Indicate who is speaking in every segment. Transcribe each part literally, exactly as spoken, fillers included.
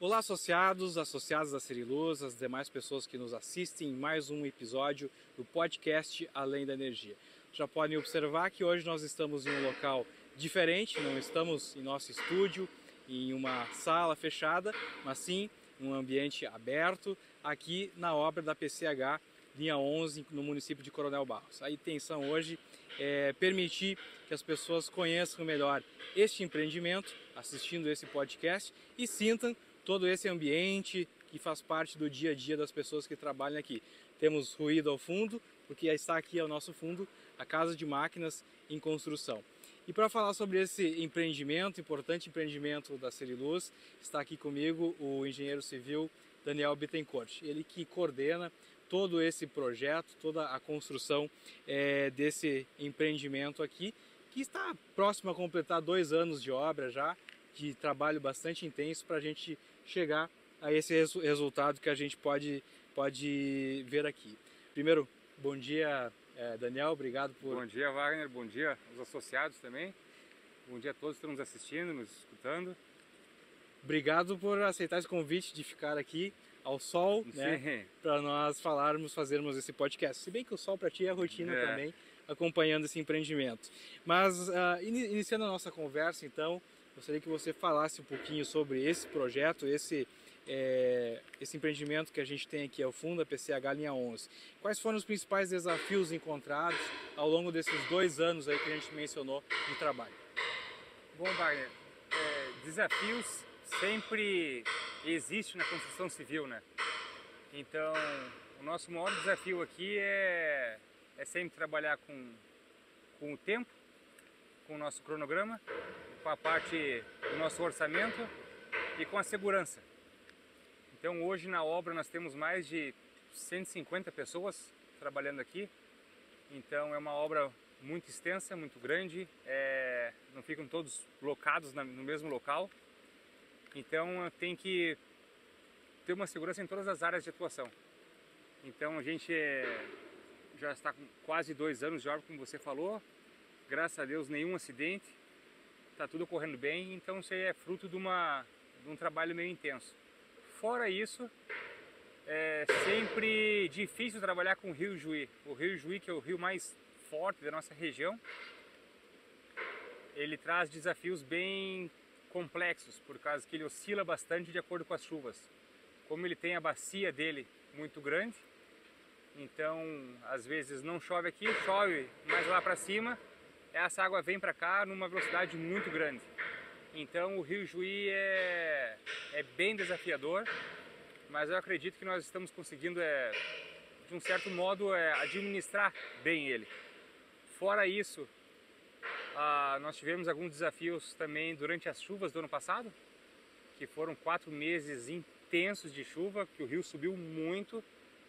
Speaker 1: Olá, associados, associados da Seriluz, as demais pessoas que nos assistem em mais um episódio do podcast Além da Energia. Já podem observar que hoje nós estamos em um local diferente, não estamos em nosso estúdio, em uma sala fechada, mas sim em um ambiente aberto aqui na obra da P C H linha onze no município de Coronel Barros. A intenção hoje é permitir que as pessoas conheçam melhor este empreendimento, assistindo esse podcast e sintam todo esse ambiente que faz parte do dia a dia das pessoas que trabalham aqui. Temos ruído ao fundo, porque está aqui ao nosso fundo a Casa de Máquinas em Construção. E para falar sobre esse empreendimento, importante empreendimento da Seriluz, está aqui comigo o engenheiro civil Daniel Bittencourt, ele que coordena todo esse projeto, toda a construção é, desse empreendimento aqui, que está próximo a completar dois anos de obra já, de trabalho bastante intenso para a gente chegar a esse resu resultado que a gente pode, pode ver aqui. Primeiro, bom dia, é, Daniel, obrigado por...
Speaker 2: Bom dia, Wagner, bom dia aos associados também, bom dia a todos que estão nos assistindo, nos escutando.
Speaker 1: Obrigado por aceitar esse convite de ficar aqui ao sol, né, para nós falarmos, fazermos esse podcast. Se bem que o sol para ti é a rotina é. também, acompanhando esse empreendimento. Mas, uh, iniciando a nossa conversa, então, gostaria que você falasse um pouquinho sobre esse projeto, esse, é, esse empreendimento que a gente tem aqui ao fundo, a P C H linha onze. Quais foram os principais desafios encontrados ao longo desses dois anos aí que a gente mencionou no trabalho?
Speaker 2: Bom, Wagner, é, desafios sempre existe na construção civil, né? Então, o nosso maior desafio aqui é, é sempre trabalhar com, com o tempo, com o nosso cronograma, com a parte do nosso orçamento e com a segurança. Então, hoje na obra nós temos mais de cento e cinquenta pessoas trabalhando aqui. Então, é uma obra muito extensa, muito grande, é, não ficam todos locados na, no mesmo local. Então tem que ter uma segurança em todas as áreas de atuação. Então a gente é, já está com quase dois anos de obra, como você falou. Graças a Deus nenhum acidente, está tudo correndo bem. Então isso aí é fruto de, uma, de um trabalho meio intenso. Fora isso, é sempre difícil trabalhar com o Rio Juí. O Rio Juí, que é o rio mais forte da nossa região, ele traz desafios bem complexos, por causa que ele oscila bastante de acordo com as chuvas. Como ele tem a bacia dele muito grande, então às vezes não chove aqui, chove mais lá para cima, essa água vem para cá numa velocidade muito grande. Então o Rio Juí é, é bem desafiador, mas eu acredito que nós estamos conseguindo, é, de um certo modo, é, administrar bem ele. Fora isso, Ah, nós tivemos alguns desafios também durante as chuvas do ano passado, que foram quatro meses intensos de chuva, que o rio subiu muito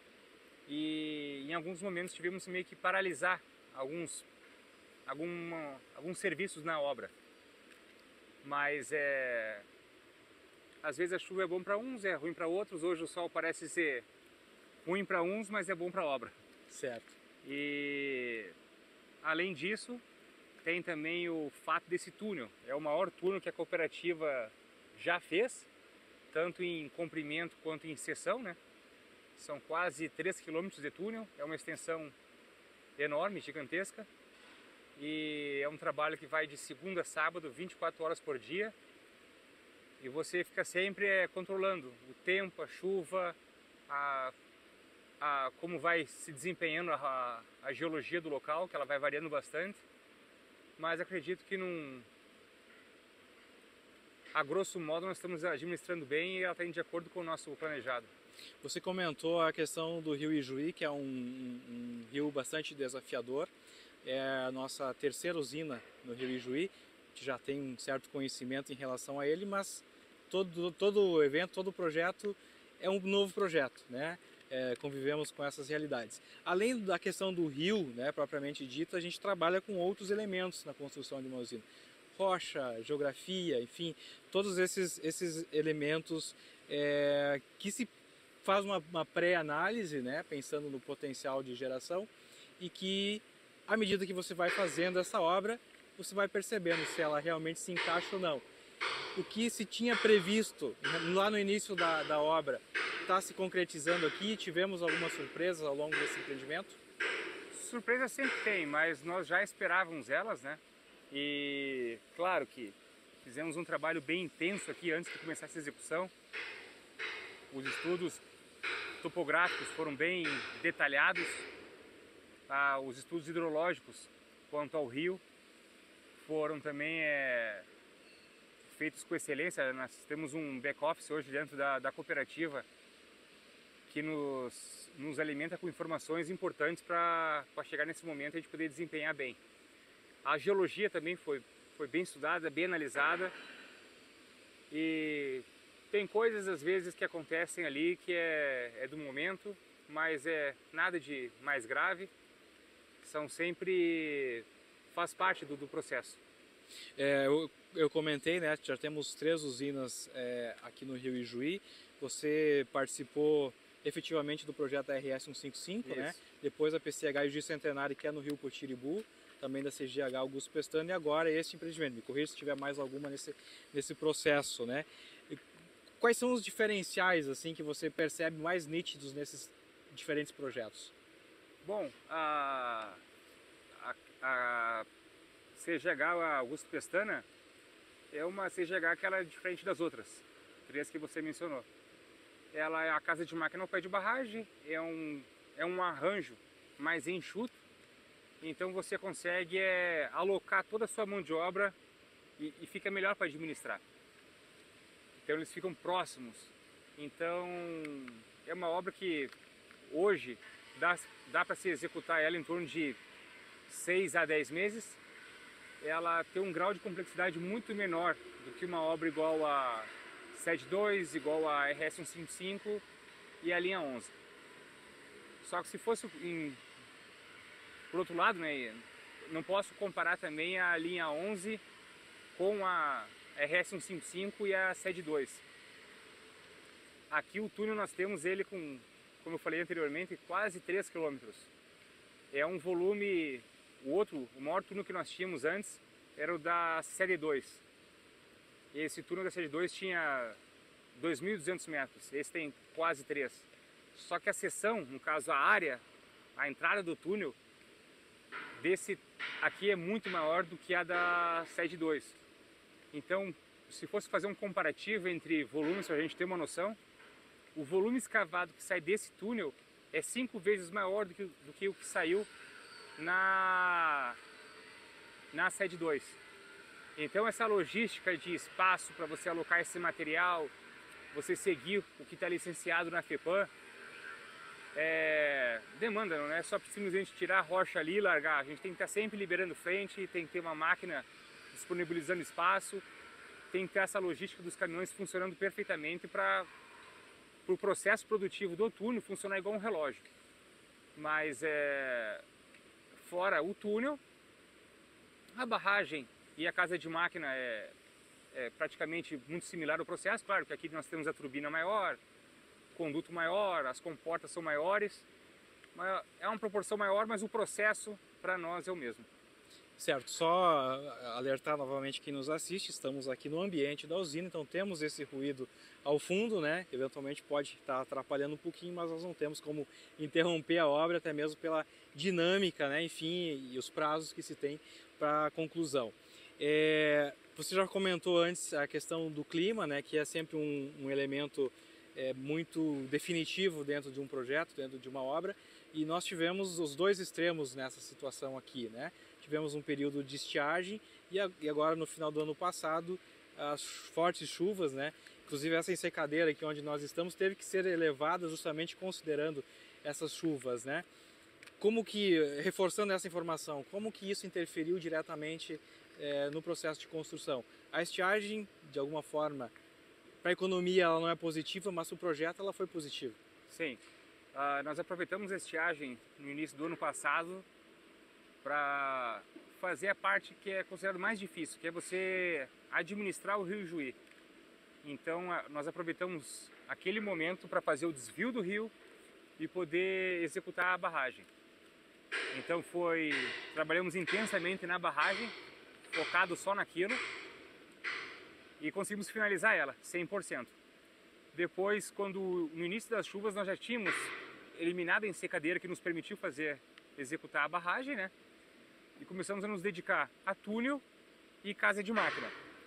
Speaker 2: e em alguns momentos tivemos meio que paralisar alguns, alguma, alguns serviços na obra. Mas é, às vezes a chuva é bom para uns, é ruim para outros. Hoje o sol parece ser ruim para uns, mas é bom para a obra.
Speaker 1: Certo.
Speaker 2: E além disso, tem também o fato desse túnel. É o maior túnel que a cooperativa já fez, tanto em comprimento quanto em seção, né? São quase três quilômetros de túnel, é uma extensão enorme, gigantesca. E é um trabalho que vai de segunda a sábado, vinte e quatro horas por dia. E você fica sempre é, controlando o tempo, a chuva, a, a, como vai se desempenhando a, a geologia do local, que ela vai variando bastante. Mas acredito que num, a grosso modo nós estamos administrando bem e ela está de acordo com o nosso planejado.
Speaker 1: Você comentou a questão do Rio Ijuí, que é um, um, um rio bastante desafiador. É a nossa terceira usina no Rio Ijuí, que já tem um certo conhecimento em relação a ele, mas todo, todo o evento, todo o projeto é um novo projeto, né? É, convivemos com essas realidades. Além da questão do rio, né, propriamente dito, a gente trabalha com outros elementos na construção de uma usina. Rocha, geografia, enfim, todos esses, esses elementos é, que se faz uma, uma pré-análise, né, pensando no potencial de geração, e que, à medida que você vai fazendo essa obra, você vai percebendo se ela realmente se encaixa ou não. o que se tinha previsto lá no início da, da obra está se concretizando aqui? Tivemos algumas surpresas ao longo desse empreendimento?
Speaker 2: Surpresa sempre tem, mas nós já esperávamos elas, né? E claro que fizemos um trabalho bem intenso aqui antes de começar essa execução. Os estudos topográficos foram bem detalhados, ah, os estudos hidrológicos quanto ao rio foram também é, feitos com excelência. Nós temos um back-office hoje dentro da, da cooperativa que nos, nos alimenta com informações importantes para chegar nesse momento e a gente poder desempenhar bem. A geologia também foi, foi bem estudada, bem analisada, e tem coisas às vezes que acontecem ali que é, é do momento, mas é nada de mais grave, são sempre, faz parte do, do processo.
Speaker 1: É, eu, eu comentei, né, já temos três usinas é, aqui no Rio Ijuí. Você participou efetivamente do projeto R S cento e cinquenta e cinco, né? Depois a P C H Ijuí Centenário, que é no Rio Potiribu, também da C G H Augusto Pestana, e agora esse empreendimento. Me corrija se tiver mais alguma nesse, nesse processo, né? E quais são os diferenciais assim que você percebe mais nítidos nesses diferentes projetos?
Speaker 2: Bom, a, a, a C G H Augusto Pestana é uma C G H que ela é diferente das outras, três que você mencionou. Ela é a casa de máquina ao pé de barragem, é um, é um arranjo mais enxuto, então você consegue é, alocar toda a sua mão de obra e, e fica melhor para administrar. Então eles ficam próximos. Então é uma obra que hoje dá, dá para se executar ela em torno de seis a dez meses. Ela tem um grau de complexidade muito menor do que uma obra igual a S E D dois, igual a R S cento e cinquenta e cinco e a linha onze. Só que se fosse em, por outro lado, né, não posso comparar também a linha onze com a R S cento e cinquenta e cinco e a S E D dois. Aqui o túnel nós temos ele com, como eu falei anteriormente, quase três quilômetros. É um volume, o outro, o maior túnel que nós tínhamos antes era o da S E D dois. Esse túnel da S E D dois tinha dois mil e duzentos metros, esse tem quase três. Só que a seção, no caso a área, a entrada do túnel, desse aqui é muito maior do que a da S E D dois. Então, se fosse fazer um comparativo entre volumes, para a gente ter uma noção, o volume escavado que sai desse túnel é cinco vezes maior do que, do que o que saiu na, na S E D dois. Então essa logística de espaço para você alocar esse material, você seguir o que está licenciado na FEPAM, é, demanda, não é só simplesmente tirar a rocha ali e largar. A gente tem que estar sempre liberando frente, tem que ter uma máquina disponibilizando espaço, tem que ter essa logística dos caminhões funcionando perfeitamente para o pro processo produtivo do túnel funcionar igual um relógio. Mas é, fora o túnel, a barragem e a casa de máquina é, é praticamente muito similar ao processo. Claro que aqui nós temos a turbina maior, conduto maior, as comportas são maiores, é uma proporção maior, mas o processo para nós é o mesmo.
Speaker 1: Certo, só alertar novamente quem nos assiste, estamos aqui no ambiente da usina, então temos esse ruído ao fundo, né? Eventualmente pode estar atrapalhando um pouquinho, mas nós não temos como interromper a obra, até mesmo pela dinâmica, né? Enfim, e os prazos que se tem para a conclusão. É, você já comentou antes a questão do clima, né? Que é sempre um, um elemento é, muito definitivo dentro de um projeto, dentro de uma obra, e nós tivemos os dois extremos nessa situação aqui, né? Tivemos um período de estiagem e agora no final do ano passado as fortes chuvas, né? Inclusive essa ensecadeira aqui onde nós estamos teve que ser elevada justamente considerando essas chuvas, né? Como que, reforçando essa informação, como que isso interferiu diretamente é, no processo de construção? A estiagem, de alguma forma, para a economia ela não é positiva, mas para o projeto ela foi positiva.
Speaker 2: Sim, uh, nós aproveitamos a estiagem no início do ano passado para fazer a parte que é considerada mais difícil, que é você administrar o rio Ijuí. Então nós aproveitamos aquele momento para fazer o desvio do rio e poder executar a barragem. Então foi, trabalhamos intensamente na barragem, focado só naquilo. e conseguimos finalizar ela cem por cento. Depois, quando no início das chuvas nós já tínhamos eliminado a ensecadeira que nos permitiu fazer, executar a barragem, né? E começamos a nos dedicar a túnel e casa de máquina.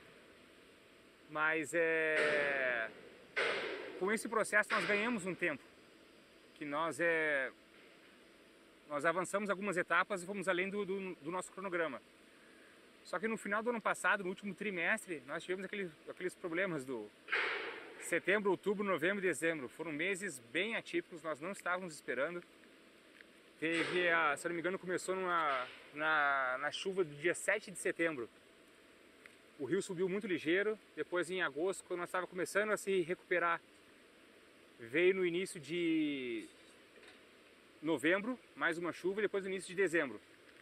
Speaker 2: Mas é... com esse processo nós ganhamos um tempo, que nós, é... nós avançamos algumas etapas e fomos além do, do, do nosso cronograma. Só que no final do ano passado, no último trimestre, nós tivemos aquele, aqueles problemas do setembro, outubro, novembro e dezembro. Foram meses bem atípicos, nós não estávamos esperando. Teve, a, se não me engano, começou numa, na, na chuva do dia sete de setembro. O rio subiu muito ligeiro, depois em agosto, quando nós estávamos começando a se recuperar, veio no início de novembro, mais uma chuva, e depois no início de dezembro.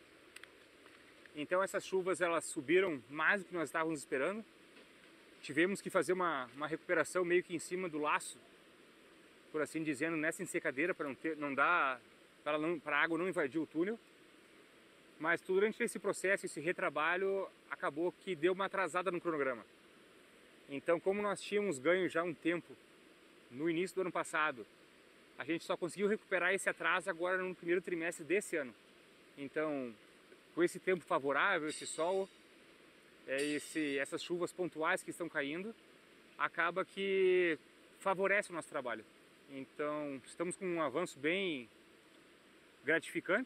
Speaker 2: Então essas chuvas elas subiram mais do que nós estávamos esperando. Tivemos que fazer uma, uma recuperação meio que em cima do laço, por assim dizendo, nessa ensecadeira, para não, ter, não dar, para a água não invadir o túnel. Mas durante esse processo, esse retrabalho, acabou que deu uma atrasada no cronograma. Então, como nós tínhamos ganho já um tempo no início do ano passado, a gente só conseguiu recuperar esse atraso agora no primeiro trimestre desse ano. Então, com esse tempo favorável, esse sol, é esse, essas chuvas pontuais que estão caindo, acaba que favorece o nosso trabalho. Então, estamos com um avanço bem gratificante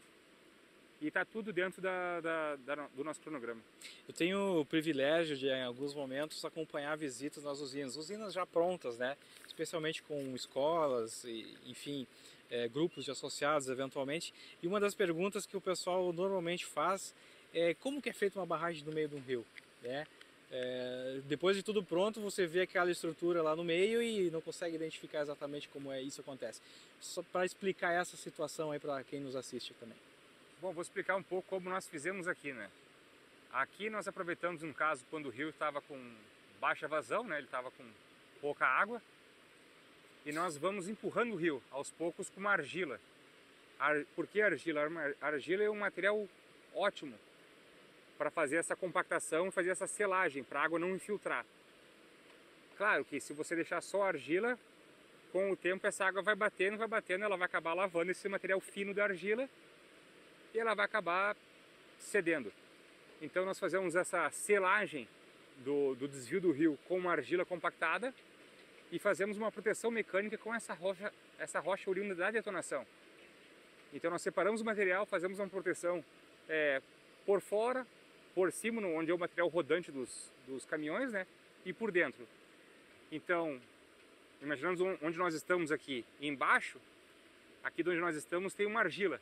Speaker 2: e está tudo dentro da, da, da, do nosso cronograma.
Speaker 1: Eu tenho o privilégio de, em alguns momentos, acompanhar visitas nas usinas, usinas já prontas, né? Especialmente com escolas, e, enfim, é, grupos de associados eventualmente. E uma das perguntas que o pessoal normalmente faz é como que é feita uma barragem no meio de um rio, né? É, depois de tudo pronto, você vê aquela estrutura lá no meio e não consegue identificar exatamente como é isso acontece. Só para explicar essa situação aí para quem nos assiste também.
Speaker 2: Bom, vou explicar um pouco como nós fizemos aqui, né? Aqui nós aproveitamos um caso quando o rio estava com baixa vazão, né? Ele estava com pouca água. E nós vamos empurrando o rio aos poucos com uma argila. Ar... Por que argila? A argila é um material ótimo para fazer essa compactação, fazer essa selagem, para a água não infiltrar. Claro que se você deixar só a argila, com o tempo essa água vai batendo, vai batendo, ela vai acabar lavando esse material fino da argila e ela vai acabar cedendo. Então nós fazemos essa selagem do, do desvio do rio com uma argila compactada e fazemos uma proteção mecânica com essa rocha, essa rocha oriunda da detonação. Então nós separamos o material, fazemos uma proteção é, por fora, por cima, onde é o material rodante dos, dos caminhões, né? E por dentro. Então, imaginamos onde nós estamos aqui embaixo, aqui onde nós estamos tem uma argila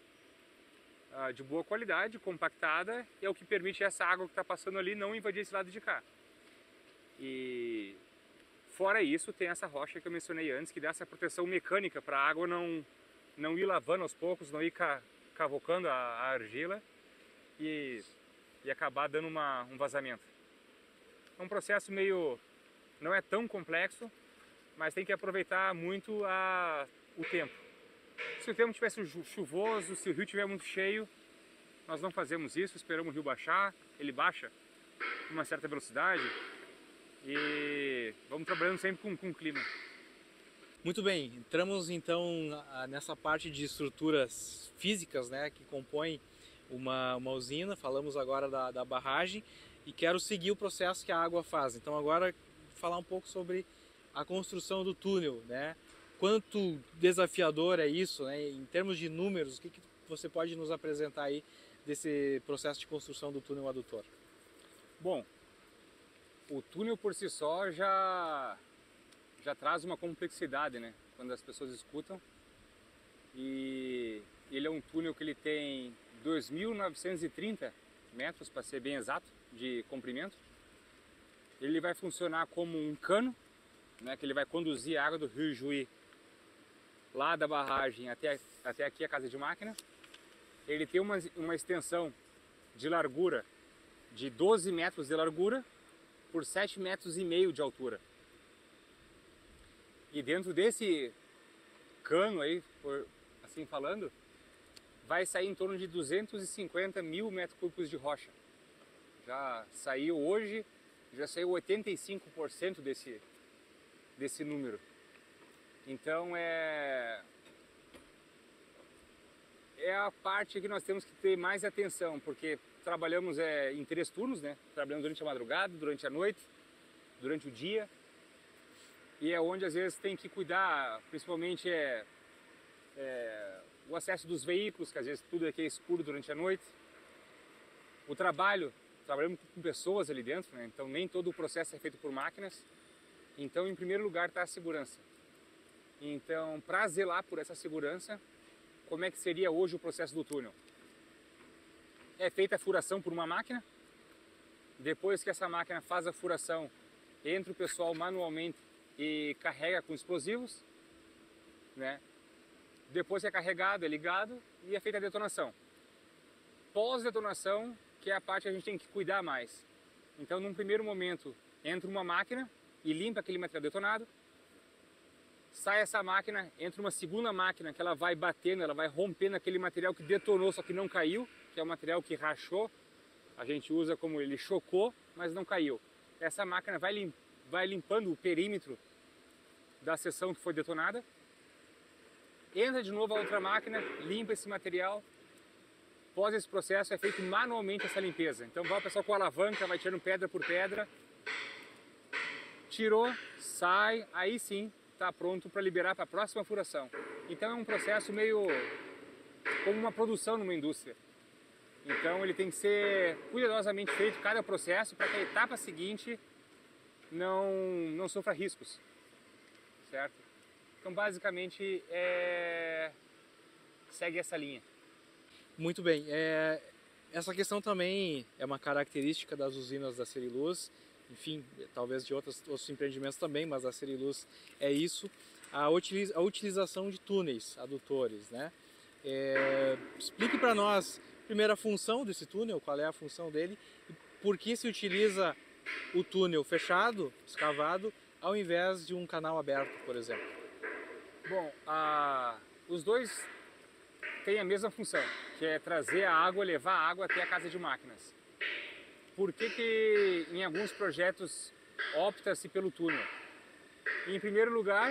Speaker 2: uh, de boa qualidade, compactada, e é o que permite essa água que está passando ali não invadir esse lado de cá. E fora isso, tem essa rocha que eu mencionei antes, que dá essa proteção mecânica para a água não, não ir lavando aos poucos, não ir ca, cavocando a, a argila e, e acabar dando uma, um vazamento. É um processo meio... não é tão complexo, mas tem que aproveitar muito a, o tempo. Se o tempo tivesse chuvoso, se o rio estiver muito cheio, nós não fazemos isso, esperamos o rio baixar, ele baixa com uma certa velocidade e vamos trabalhando sempre com, com o clima.
Speaker 1: Muito bem, entramos então nessa parte de estruturas físicas, né, que compõem uma, uma usina. Falamos agora da, da barragem e quero seguir o processo que a água faz. Então agora falar um pouco sobre a construção do túnel, né? Quanto desafiador é isso, né? Em termos de números, o que, que você pode nos apresentar aí desse processo de construção do túnel adutor?
Speaker 2: Bom, o túnel por si só já já traz uma complexidade, né? Quando as pessoas escutam. E ele é um túnel que ele tem dois mil novecentos e trinta metros, para ser bem exato, de comprimento. Ele vai funcionar como um cano, né, que ele vai conduzir a água do rio Juí lá da barragem até, até aqui a casa de máquina. Ele tem uma, uma extensão de largura de doze metros de largura por sete metros e meio de altura. E dentro desse cano aí, por assim falando, vai sair em torno de duzentos e cinquenta mil metros cúbicos de rocha. Já saiu hoje já saiu oitenta e cinco por cento desse, desse número. Então é, é a parte que nós temos que ter mais atenção, porque trabalhamos é, em três turnos, né? Trabalhamos durante a madrugada, durante a noite, durante o dia. E é onde às vezes tem que cuidar, principalmente é, é, o acesso dos veículos, que às vezes tudo aqui é escuro durante a noite. O trabalho, trabalhamos com pessoas ali dentro, né? Então nem todo o processo é feito por máquinas. Então, em primeiro lugar, está a segurança. Então, para zelar por essa segurança, como é que seria hoje o processo do túnel? É feita a furação por uma máquina. Depois que essa máquina faz a furação, entra o pessoal manualmente e carrega com explosivos, né? Depois que é carregado, é ligado e é feita a detonação. Pós-detonação, que é a parte que a gente tem que cuidar mais. Então, num primeiro momento, entra uma máquina e limpa aquele material detonado. Sai essa máquina, entra uma segunda máquina que ela vai batendo, ela vai rompendo aquele material que detonou, só que não caiu, que é o material que rachou. A gente usa como ele chocou, mas não caiu. Essa máquina vai, lim vai limpando o perímetro da seção que foi detonada. Entra de novo a outra máquina, limpa esse material. Após esse processo é feito manualmente essa limpeza. Então vai o pessoal com a alavanca, vai tirando pedra por pedra. Tirou, sai, aí sim está pronto para liberar para a próxima furação. Então é um processo meio como uma produção numa indústria. Então ele tem que ser cuidadosamente feito cada processo para que a etapa seguinte não, não sofra riscos, certo? Então basicamente é... segue essa linha.
Speaker 1: Muito bem, é... essa questão também é uma característica das usinas da Seriluz, enfim, talvez de outros, outros empreendimentos também, mas a Seriluz é isso, a, utiliz, a utilização de túneis adutores, né? É... Explique para nós, primeiro, a função desse túnel, qual é a função dele, e por que se utiliza o túnel fechado, escavado, ao invés de um canal aberto, por exemplo.
Speaker 2: Bom, a... os dois têm a mesma função, que é trazer a água, levar a água até a casa de máquinas. Por que que em alguns projetos opta-se pelo túnel? Em primeiro lugar,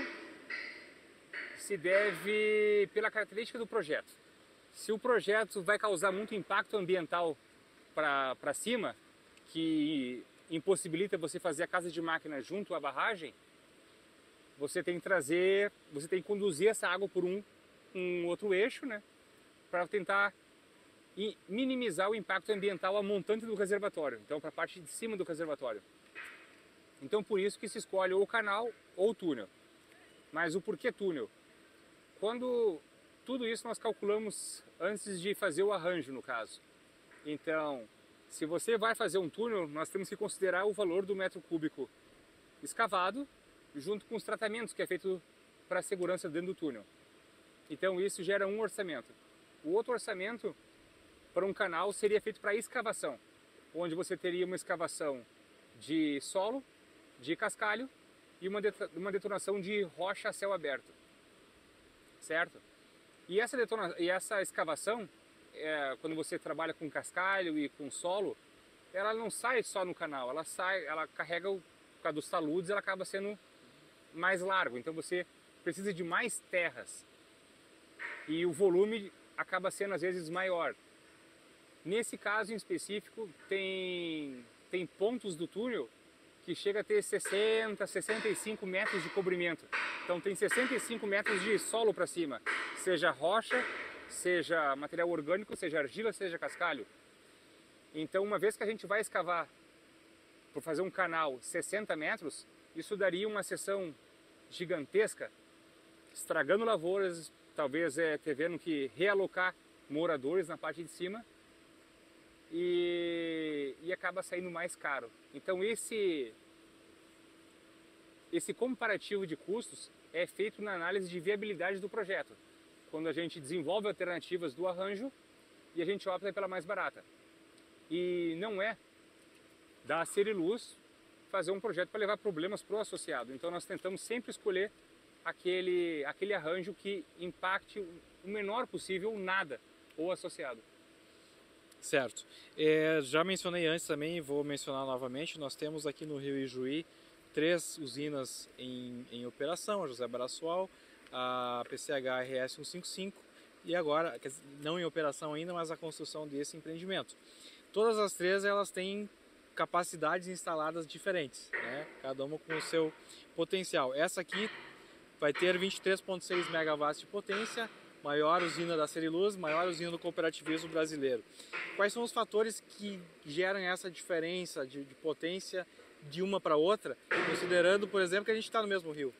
Speaker 2: se deve pela característica do projeto. Se o projeto vai causar muito impacto ambiental para cima, que impossibilita você fazer a casa de máquina junto à barragem, você tem que trazer, você tem que conduzir essa água por um, um outro eixo, né, para tentar minimizar o impacto ambiental a montante do reservatório, então para a parte de cima do reservatório. Então por isso que se escolhe ou o canal ou o túnel. Mas o porquê túnel? Quando tudo isso nós calculamos antes de fazer o arranjo, no caso. Então, se você vai fazer um túnel, nós temos que considerar o valor do metro cúbico escavado, junto com os tratamentos que é feito para a segurança dentro do túnel. Então isso gera um orçamento. O outro orçamento para um canal seria feito para escavação, onde você teria uma escavação de solo, de cascalho e uma, uma detonação de rocha a céu aberto, certo? E essa, detona, e essa escavação, é, quando você trabalha com cascalho e com solo, ela não sai só no canal, ela sai, ela carrega, o, por causa dos taludes, ela acaba sendo mais largo, então você precisa de mais terras e o volume acaba sendo às vezes maior. Nesse caso em específico, tem, tem pontos do túnel que chega a ter sessenta, sessenta e cinco metros de cobrimento. Então tem sessenta e cinco metros de solo para cima, seja rocha, seja material orgânico, seja argila, seja cascalho. Então uma vez que a gente vai escavar para fazer um canal sessenta metros, isso daria uma seção gigantesca, estragando lavouras, talvez é, tendo que realocar moradores na parte de cima e, e acaba saindo mais caro. Então esse, esse comparativo de custos é feito na análise de viabilidade do projeto, quando a gente desenvolve alternativas do arranjo e a gente opta pela mais barata. E não é da Seriluz fazer um projeto para levar problemas para o associado. Então nós tentamos sempre escolher aquele, aquele arranjo que impacte o menor possível nada o associado.
Speaker 1: Certo. É, já mencionei antes também, vou mencionar novamente, nós temos aqui no Rio Ijuí três usinas em, em operação, a José Baruçual, a P C H R S cento e cinquenta e cinco e agora, quer dizer, não em operação ainda, mas a construção desse empreendimento. Todas as três elas têm capacidades instaladas diferentes, né? Cada uma com o seu potencial. Essa aqui vai ter vinte e três vírgula seis megawatts de potência, maior usina da Ceriluz, maior usina do cooperativismo brasileiro. Quais são os fatores que geram essa diferença de, de potência de uma para outra, considerando, por exemplo, que a gente está no mesmo rio?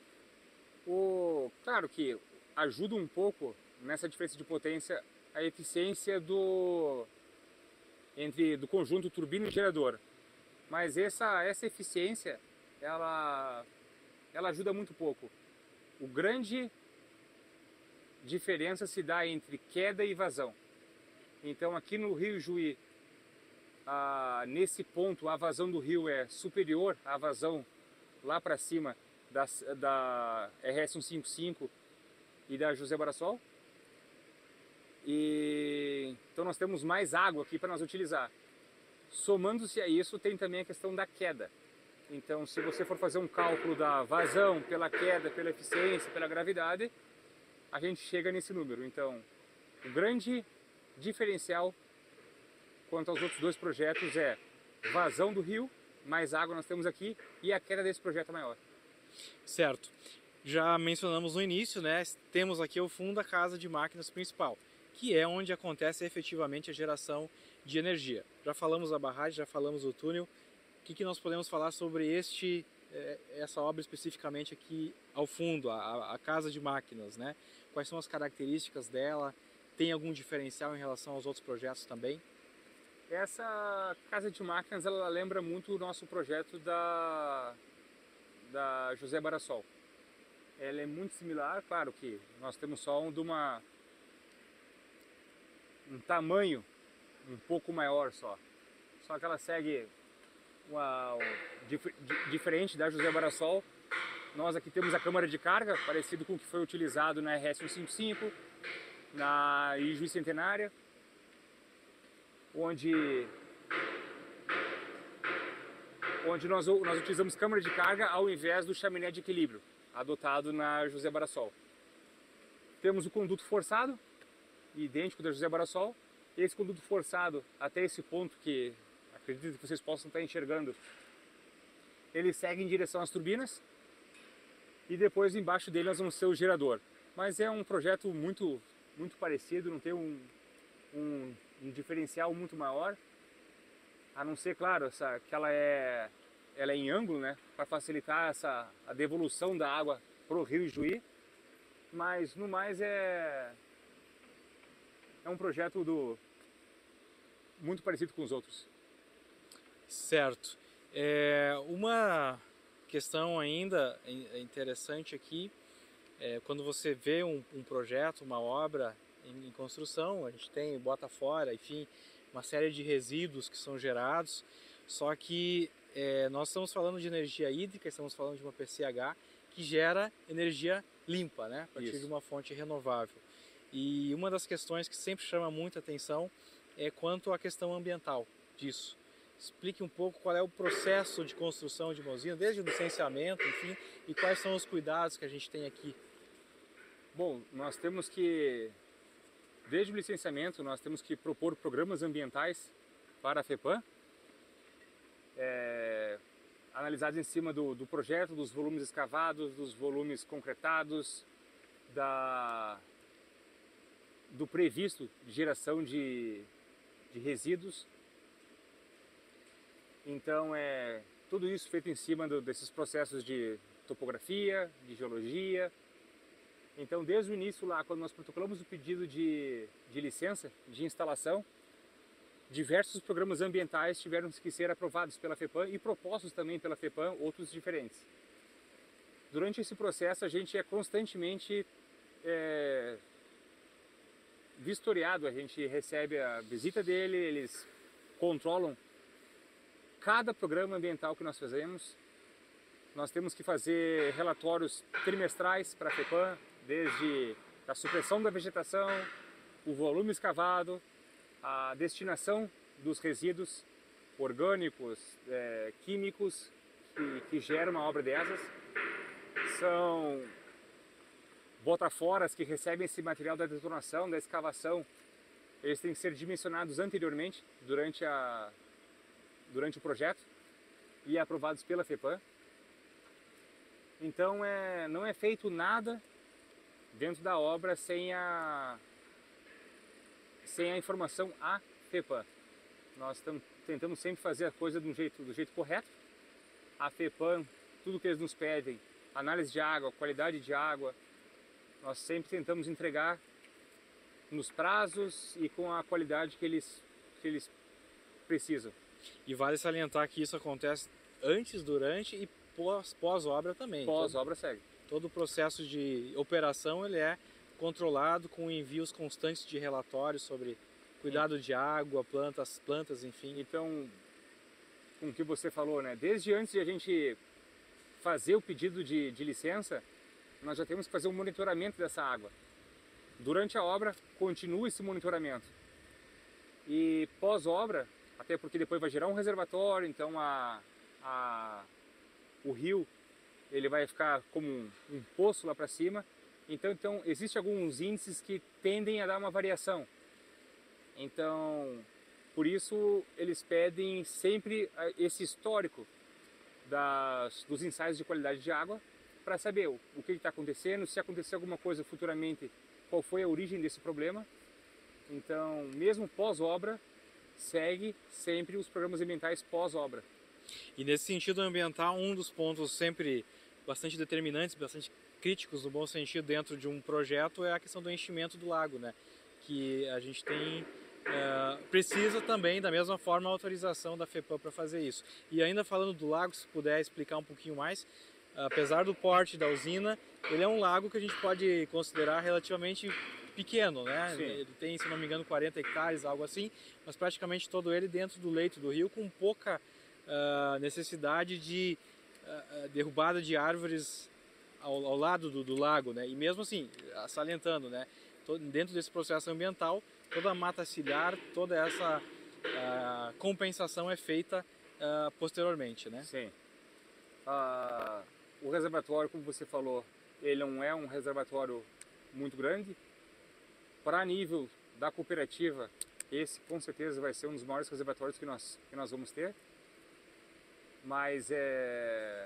Speaker 2: O, claro que ajuda um pouco nessa diferença de potência a eficiência do, entre, do conjunto turbina e gerador. Mas essa, essa eficiência, ela, ela ajuda muito pouco. O grande diferença se dá entre queda e vazão. Então aqui no Rio Ijuí, ah, nesse ponto a vazão do rio é superior à vazão lá para cima da, da R S cento e cinquenta e cinco e da José Baruçual. E então nós temos mais água aqui para nós utilizar. Somando-se a isso, tem também a questão da queda. Então, se você for fazer um cálculo da vazão pela queda, pela eficiência, pela gravidade, a gente chega nesse número. Então, o grande diferencial quanto aos outros dois projetos é vazão do rio, mais água nós temos aqui, e a queda desse projeto é maior.
Speaker 1: Certo. Já mencionamos no início, né? Temos aqui ao fundo a casa de máquinas principal, que é onde acontece efetivamente a geração de energia. Já falamos da barragem, já falamos do túnel. O que, que nós podemos falar sobre este, essa obra especificamente aqui ao fundo, a, a casa de máquinas, né? Quais são as características dela? Tem algum diferencial em relação aos outros projetos também?
Speaker 2: Essa casa de máquinas, ela lembra muito o nosso projeto da, da José Baruçual. Ela é muito similar, claro que nós temos só um, de uma, um tamanho um pouco maior só. Só que ela segue uma, um, dif, diferente da José Baruçual. Nós aqui temos a câmara de carga, parecido com o que foi utilizado na R S cento e cinquenta e cinco, na Ijuí Centenária, onde, onde nós, nós utilizamos câmara de carga ao invés do chaminé de equilíbrio, adotado na José Baruçual. Temos o conduto forçado, idêntico da José Baruçual. Esse conduto forçado, até esse ponto que acredito que vocês possam estar enxergando, ele segue em direção às turbinas, e depois embaixo dele nós vamos ter o gerador. Mas é um projeto muito, muito parecido, não tem um, um, um diferencial muito maior, a não ser, claro, essa, que ela é, ela é em ângulo, né, para facilitar essa, a devolução da água para o Rio Ijuí, mas no mais é, é um projeto do, muito parecido com os outros.
Speaker 1: Certo. É, uma questão ainda interessante aqui, é, quando você vê um, um projeto, uma obra em, em construção, a gente tem, bota fora, enfim, uma série de resíduos que são gerados, só que é, nós estamos falando de energia hídrica, estamos falando de uma P C H que gera energia limpa, né, a partir
Speaker 2: Isso.
Speaker 1: de uma fonte renovável. E uma das questões que sempre chama muita atenção é quanto à questão ambiental disso. Explique um pouco qual é o processo de construção de uma usina, desde o licenciamento, enfim, e quais são os cuidados que a gente tem aqui.
Speaker 2: Bom, nós temos que, desde o licenciamento, nós temos que propor programas ambientais para a FEPAM, é, analisados em cima do, do projeto, dos volumes escavados, dos volumes concretados, da, do previsto de geração de, de resíduos. Então, é tudo isso feito em cima do, desses processos de topografia, de geologia. Então, desde o início lá, quando nós protocolamos o pedido de, de licença de instalação, diversos programas ambientais tiveram que ser aprovados pela FEPAM e propostos também pela FEPAM, outros diferentes. Durante esse processo, a gente é constantemente é, vistoriado, a gente recebe a visita dele, eles controlam cada programa ambiental que nós fazemos. Nós temos que fazer relatórios trimestrais para a FEPAM, desde a supressão da vegetação, o volume escavado, a destinação dos resíduos orgânicos, é, químicos que, que geram uma obra dessas. São botaforas que recebem esse material da detonação, da escavação. Eles têm que ser dimensionados anteriormente, durante, a, durante o projeto, e aprovados pela FEPAM. Então é, não é feito nada dentro da obra sem a, sem a informação à FEPAM. Nós estamos tentamos sempre fazer a coisa do jeito, do jeito correto. A FEPAM, tudo que eles nos pedem, análise de água, qualidade de água, nós sempre tentamos entregar nos prazos e com a qualidade que eles, que eles precisam.
Speaker 1: E vale salientar que isso acontece antes, durante e pós, pós-obra também.
Speaker 2: Pós-obra segue.
Speaker 1: Todo o processo de operação ele é controlado com envios constantes de relatórios sobre cuidado Sim. de água, plantas, plantas, enfim.
Speaker 2: Então, com o que você falou, né? Desde antes de a gente fazer o pedido de, de licença, nós já temos que fazer um monitoramento dessa água. Durante a obra, continua esse monitoramento. E pós-obra, até porque depois vai gerar um reservatório, então a, a, o rio ele vai ficar como um, um poço lá para cima. Então, então, existem alguns índices que tendem a dar uma variação. Então, por isso, eles pedem sempre esse histórico das, dos ensaios de qualidade de água para saber o, o que está acontecendo, se acontecer alguma coisa futuramente, qual foi a origem desse problema. Então, mesmo pós-obra, segue sempre os programas ambientais pós-obra.
Speaker 1: E nesse sentido ambiental, um dos pontos sempre bastante determinantes, bastante críticos no bom sentido dentro de um projeto é a questão do enchimento do lago, né? Que a gente tem, uh, precisa também da mesma forma a autorização da FEPAM para fazer isso. E ainda falando do lago, se puder explicar um pouquinho mais, apesar do porte da usina, ele é um lago que a gente pode considerar relativamente pequeno, né?
Speaker 2: Sim.
Speaker 1: Ele tem, se não me engano, quarenta hectares, algo assim, mas praticamente todo ele dentro do leito do rio, com pouca uh, necessidade de uh, derrubada de árvores ao, ao lado do, do lago, né? E mesmo assim, salientando, né? Todo, dentro desse processo ambiental, toda a mata ciliar, toda essa uh, compensação é feita uh, posteriormente, né?
Speaker 2: Sim. Uh, o reservatório, como você falou, ele não é um reservatório muito grande. Para nível da cooperativa, esse com certeza vai ser um dos maiores reservatórios que nós, que nós vamos ter. Mas é...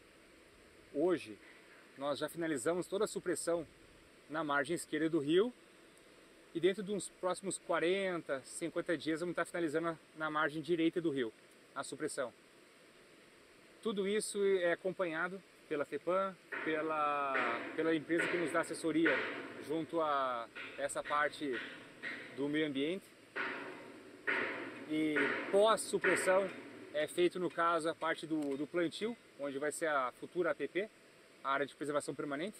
Speaker 2: hoje nós já finalizamos toda a supressão na margem esquerda do rio e dentro de uns próximos quarenta, cinquenta dias vamos estar finalizando na margem direita do rio, a supressão. Tudo isso é acompanhado pela FEPAM, pela, pela empresa que nos dá assessoria junto a essa parte do meio ambiente. E pós-supressão é feito, no caso, a parte do, do plantio, onde vai ser a futura A P P, a área de preservação permanente.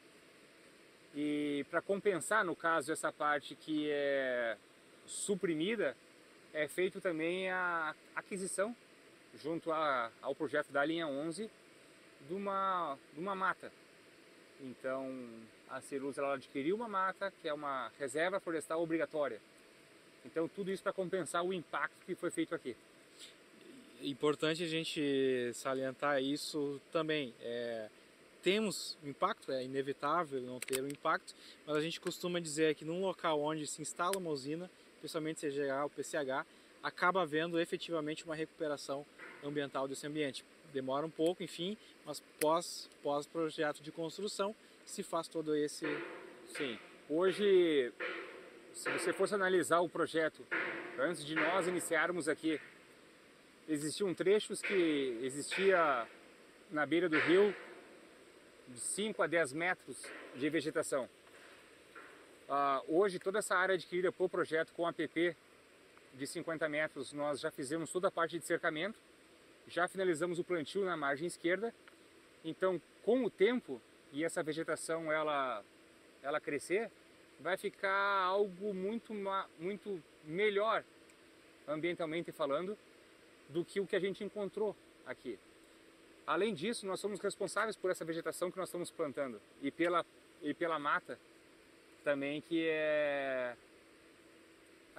Speaker 2: E para compensar, no caso, essa parte que é suprimida, é feito também a aquisição, junto a, ao projeto da linha onze, de uma, de uma mata. Então, a Celulosa ela adquiriu uma mata, que é uma reserva florestal obrigatória. Então, tudo isso para compensar o impacto que foi feito aqui.
Speaker 1: Importante a gente salientar isso também. É, temos impacto, é inevitável não ter um impacto, mas a gente costuma dizer que num local onde se instala uma usina, principalmente C G H ou P C H, acaba havendo efetivamente uma recuperação ambiental desse ambiente. Demora um pouco, enfim, mas pós, pós projeto de construção se faz todo esse...
Speaker 2: Sim, hoje, se você fosse analisar o projeto, antes de nós iniciarmos aqui, existiam trechos que existia na beira do rio de cinco a dez metros de vegetação. Uh, hoje, toda essa área adquirida por projeto com a A P P de cinquenta metros, nós já fizemos toda a parte de cercamento, já finalizamos o plantio na margem esquerda. Então, com o tempo e essa vegetação ela, ela crescer, vai ficar algo muito, muito melhor, ambientalmente falando, do que o que a gente encontrou aqui. Além disso, nós somos responsáveis por essa vegetação que nós estamos plantando e pela, e pela mata também, que é...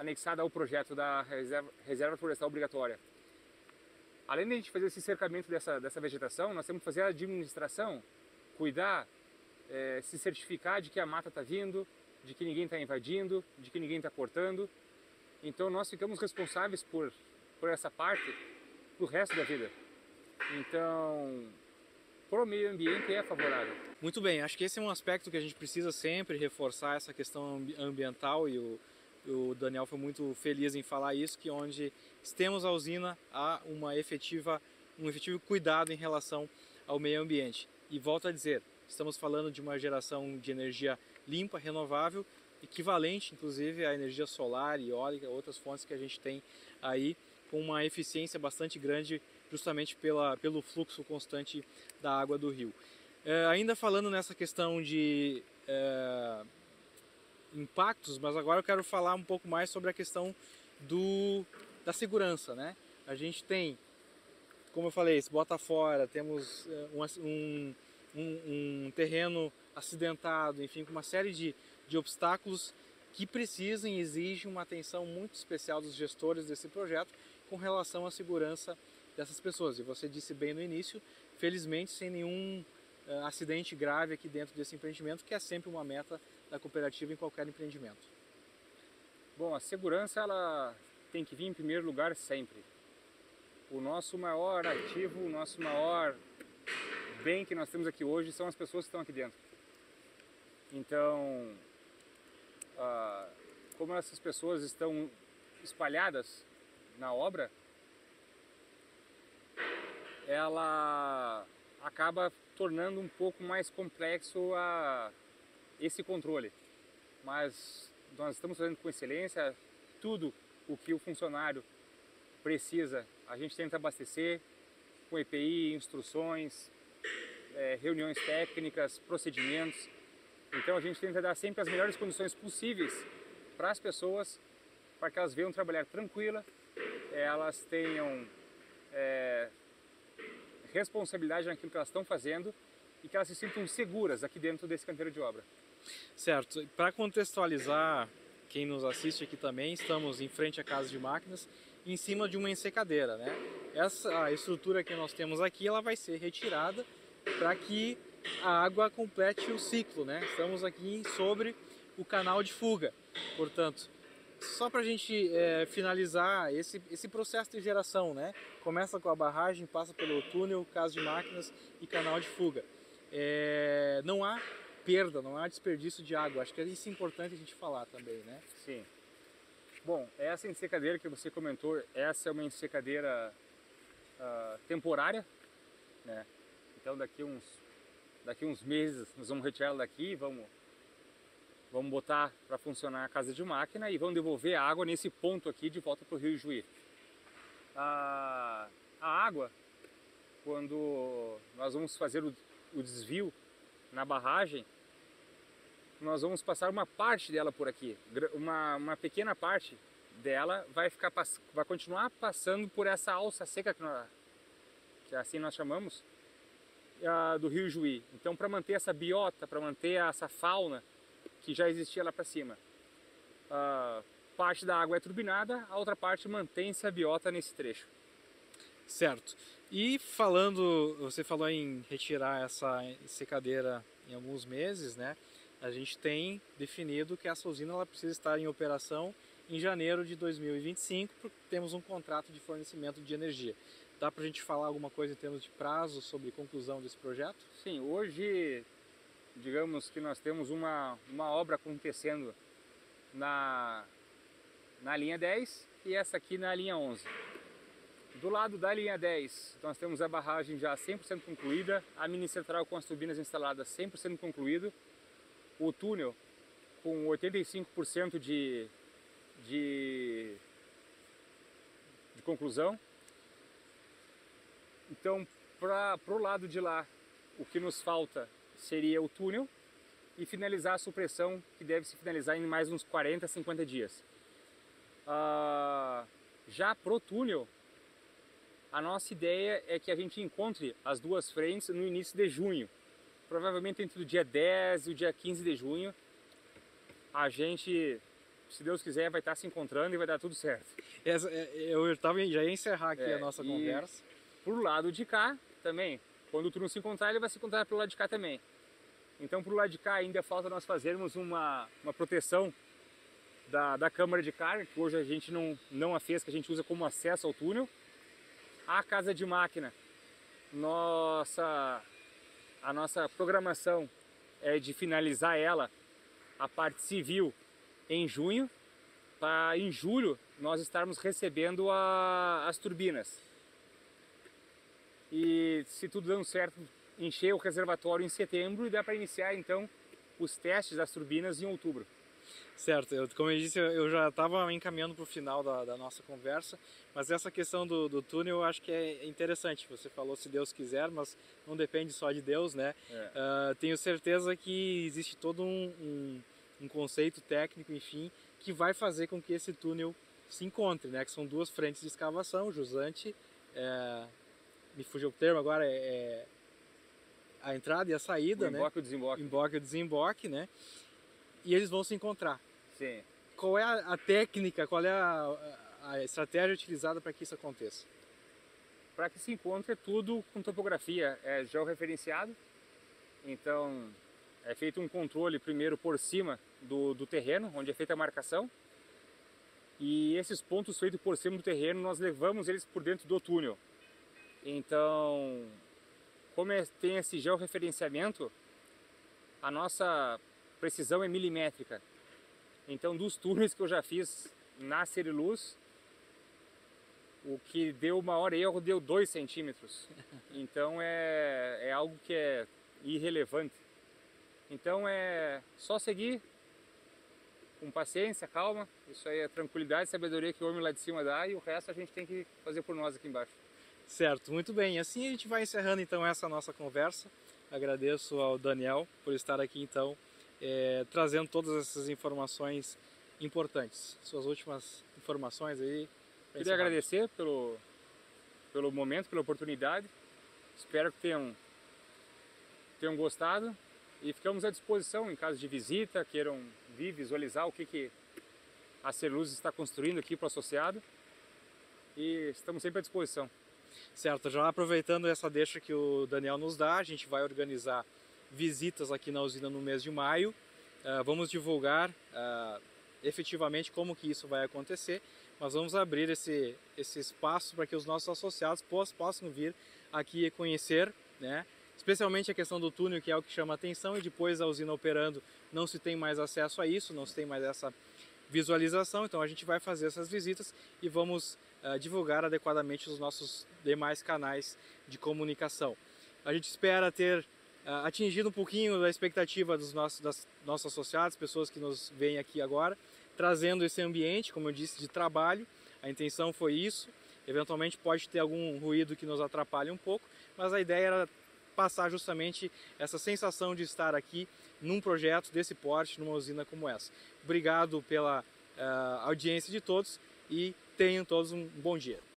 Speaker 2: anexada ao projeto da reserva, reserva florestal obrigatória. Além de a gente fazer esse cercamento dessa, dessa vegetação, nós temos que fazer a administração, cuidar, é, se certificar de que a mata está vindo, de que ninguém está invadindo, de que ninguém está cortando. Então nós ficamos responsáveis por, por essa parte pro resto da vida. Então, para o meio ambiente é favorável.
Speaker 1: Muito bem, acho que esse é um aspecto que a gente precisa sempre reforçar, essa questão ambiental, e o, o Daniel foi muito feliz em falar isso, que onde temos a usina há uma efetiva, um efetivo cuidado em relação ao meio ambiente. E volto a dizer, estamos falando de uma geração de energia limpa, renovável, equivalente inclusive à energia solar e eólica, outras fontes que a gente tem aí, com uma eficiência bastante grande, justamente pela, pelo fluxo constante da água do rio. É, ainda falando nessa questão de é, impactos, mas agora eu quero falar um pouco mais sobre a questão do, da segurança, né? A gente tem, como eu falei, se bota fora, temos um, um, um, um terreno acidentado, enfim, com uma série de, de obstáculos que precisam e exigem uma atenção muito especial dos gestores desse projeto com relação à segurança dessas pessoas. E você disse bem no início, felizmente sem nenhum uh, acidente grave aqui dentro desse empreendimento, que é sempre uma meta da cooperativa em qualquer empreendimento.
Speaker 2: Bom, a segurança ela tem que vir em primeiro lugar sempre. O nosso maior ativo, o nosso maior bem que nós temos aqui hoje são as pessoas que estão aqui dentro. Então, uh, como essas pessoas estão espalhadas na obra, ela acaba tornando um pouco mais complexo a, esse controle. Mas nós estamos fazendo com excelência tudo o que o funcionário precisa. A gente tenta abastecer com E P I, instruções, é, reuniões técnicas, procedimentos. Então a gente tenta dar sempre as melhores condições possíveis para as pessoas, para que elas venham trabalhar tranquila, elas tenham é, responsabilidade naquilo que elas estão fazendo e que elas se sintam seguras aqui dentro desse canteiro de obra.
Speaker 1: Certo. Para contextualizar quem nos assiste aqui também, estamos em frente à casa de máquinas, em cima de uma ensecadeira, né? Essa a estrutura que nós temos aqui, ela vai ser retirada para que a água complete o ciclo, né? Estamos aqui sobre o canal de fuga. Portanto, só para a gente é, finalizar esse, esse processo de geração, né? Começa com a barragem, passa pelo túnel, casa de máquinas e canal de fuga. É, não há perda, não há desperdício de água. Acho que é isso importante a gente falar também, né?
Speaker 2: Sim. Bom, essa ensecadeira que você comentou, essa é uma ensecadeira uh, temporária, né? Então daqui uns, daqui uns meses nós vamos retirar ela daqui, vamos, vamos botar para funcionar a casa de máquina e vamos devolver a água nesse ponto aqui de volta para o Rio Ijuí. A, a água, quando nós vamos fazer o, o desvio na barragem, nós vamos passar uma parte dela por aqui, uma, uma pequena parte dela vai, ficar, vai continuar passando por essa alça seca, que, nós, que assim nós chamamos, uh, do Rio Ijuí. Então, para manter essa biota, para manter essa fauna que já existia lá para cima, uh, parte da água é turbinada, a outra parte mantém-se a biota nesse trecho.
Speaker 1: Certo. E falando, você falou em retirar essa secadeira em alguns meses, né? A gente tem definido que essa usina ela precisa estar em operação em janeiro de dois mil e vinte e cinco, porque temos um contrato de fornecimento de energia. Dá para a gente falar alguma coisa em termos de prazo sobre conclusão desse projeto?
Speaker 2: Sim, hoje, digamos que nós temos uma, uma obra acontecendo na, na linha dez e essa aqui na linha onze. Do lado da linha dez, nós temos a barragem já cem por cento concluída, a mini central com as turbinas instaladas cem por cento concluído, o túnel com oitenta e cinco por cento de, de, de conclusão. Então, para o lado de lá, o que nos falta seria o túnel e finalizar a supressão, que deve se finalizar em mais uns quarenta, cinquenta dias. Ah, já pro túnel, a nossa ideia é que a gente encontre as duas frentes no início de junho. Provavelmente entre o dia dez e o dia quinze de junho, a gente se Deus quiser, vai estar se encontrando e vai dar tudo certo.
Speaker 1: Essa, eu tava, já ia encerrar aqui
Speaker 2: É,
Speaker 1: a nossa
Speaker 2: e
Speaker 1: conversa.
Speaker 2: Pro lado de cá também, quando o túnel se encontrar, ele vai se encontrar pelo lado de cá também. Então, pro lado de cá ainda falta nós fazermos uma, uma proteção da, da câmara de carga, que hoje a gente não, não a fez, que a gente usa como acesso ao túnel. A casa de máquina, nossa, a nossa programação é de finalizar ela, a parte civil, em junho, para em julho nós estarmos recebendo a, as turbinas. E se tudo dando certo, encher o reservatório em setembro e dá para iniciar então os testes das turbinas em outubro.
Speaker 1: Certo, eu, como eu disse, eu já estava encaminhando para o final da, da nossa conversa, mas essa questão do, do túnel eu acho que é interessante. Você falou se Deus quiser, mas não depende só de Deus, né?
Speaker 2: É.
Speaker 1: Uh, tenho certeza que existe todo um, um, um conceito técnico, enfim, que vai fazer com que esse túnel se encontre, né? Que são duas frentes de escavação, jusante, é, me fugiu o termo agora, é, é a entrada e a saída,
Speaker 2: o
Speaker 1: né?
Speaker 2: emboque e o desemboque.
Speaker 1: Emboque e o desemboque, né? E eles vão se encontrar.
Speaker 2: Sim.
Speaker 1: Qual é a, a técnica, qual é a, a, a estratégia utilizada para que isso aconteça?
Speaker 2: Para que se encontre tudo com topografia, é georreferenciado. Então é feito um controle primeiro por cima do, do terreno, onde é feita a marcação. E esses pontos feitos por cima do terreno, nós levamos eles por dentro do túnel. Então, como é, tem esse georreferenciamento, a nossa precisão é milimétrica. Então, dos túneis que eu já fiz na Seriluz, o que deu o maior erro deu dois centímetros. Então, é, é algo que é irrelevante. Então, é só seguir com paciência, calma. Isso aí é tranquilidade, sabedoria que o homem lá de cima dá, e o resto a gente tem que fazer por nós aqui embaixo.
Speaker 1: Certo, muito bem. Assim a gente vai encerrando então essa nossa conversa. Agradeço ao Daniel por estar aqui então, É, trazendo todas essas informações importantes. Suas últimas informações aí.
Speaker 2: Queria agradecer pelo, pelo momento, pela oportunidade. Espero que tenham, tenham gostado e ficamos à disposição em caso de visita, queiram vir visualizar o que, que a Seriluz está construindo aqui para o associado, e estamos sempre à disposição.
Speaker 1: Certo, já aproveitando essa deixa que o Daniel nos dá, a gente vai organizar visitas aqui na usina no mês de maio. Uh, vamos divulgar uh, efetivamente como que isso vai acontecer, mas vamos abrir esse, esse espaço para que os nossos associados possam, possam vir aqui e conhecer, né? Especialmente a questão do túnel, que é o que chama atenção, e depois a usina operando não se tem mais acesso a isso, não se tem mais essa visualização. Então a gente vai fazer essas visitas e vamos uh, divulgar adequadamente os nossos demais canais de comunicação. A gente espera ter Uh, atingido um pouquinho da expectativa dos nossos, das, nossos associados, pessoas que nos veem aqui agora, trazendo esse ambiente, como eu disse, de trabalho. A intenção foi isso. Eventualmente pode ter algum ruído que nos atrapalhe um pouco, mas a ideia era passar justamente essa sensação de estar aqui num projeto desse porte, numa usina como essa. Obrigado pela uh, audiência de todos e tenham todos um bom dia.